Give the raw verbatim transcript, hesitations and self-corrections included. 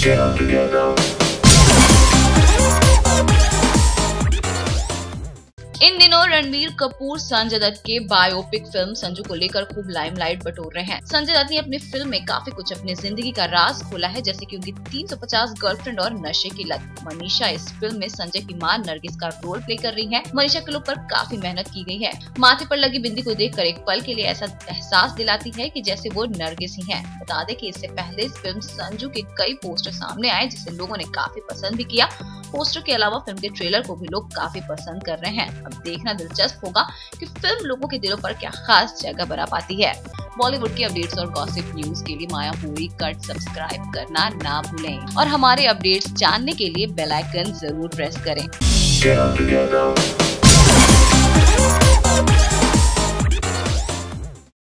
इन दिनों रणबीर कपूर संजय दत्त के biopic film Sanju को लेकर खूब लाइमलाइट बटोर रहे हैं। संजय दत्त ने अपनी फिल्म में काफी कुछ अपनी जिंदगी का राज खोला है, जैसे कि उनकी तीन सौ पचास गर्लफ्रेंड और नशे की लत। मनीषा इस फिल्म में संजय की मां नरगिस का रोल प्ले कर रही है। मनीषा के लुक पर काफी मेहनत की गई है। माथे पर लगी बिंदी को देखकर एक पल के लिए ऐसा एहसास दिलाती है कि जैसे वो नरगिस ही है। बता दें कि इससे पहले इस फिल्म संजू के कई पोस्टर सामने आए, जिसे लोगों ने काफी पसंद भी किया। पोस्टर के अलावा फिल्म के ट्रेलर को भी लोग काफी पसंद कर रहे हैं। अब देखना दिलचस्प होगा कि फिल्म लोगों के दिलों पर क्या खास जगह बना पाती है। बॉलीवुड की अपडेट्स और गॉसिप न्यूज के लिए मायापुरी कट सब्सक्राइब करना ना भूलें और हमारे अपडेट्स जानने के लिए बेल आइकन जरूर प्रेस करें।